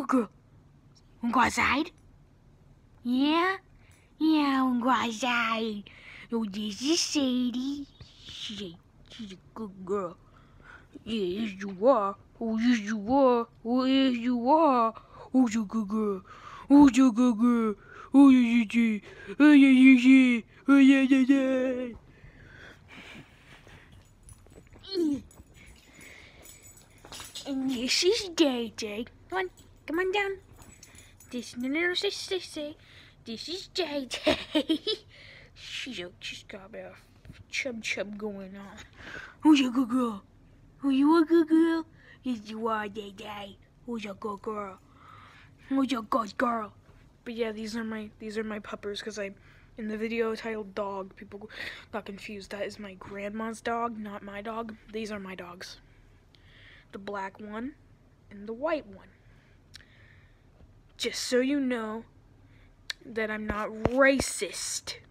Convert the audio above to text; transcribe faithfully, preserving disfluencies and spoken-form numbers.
good girl. Wanna go outside? Yeah? Yeah, I wanna go outside. Oh, this is Sadie. She's a, she's a good girl. Yeah, yes you are. Oh, yes you are. Oh, yes you are. Oh, you're a good girl. Oh, you're a good girl. Oh, yeah, yeah, yeah. Oh, yeah, yeah, yeah. Oh, yeah, yeah, yeah. And this is J J. Come on, come on down. This no no no say say say. This is J J. she's a, she's got a bit of chub chub going on. Who's a good girl? Are you a good girl? Yes you are, J J. Who's a good girl? Who's a good girl? But yeah, these are my these are my puppers because I in the video titled dog, people got confused. That is my grandma's dog, not my dog. These are my dogs. The black one and the white one. Just so you know that I'm not racist.